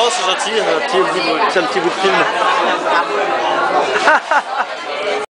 Non, c'est gentil, c'est un petit bout de film.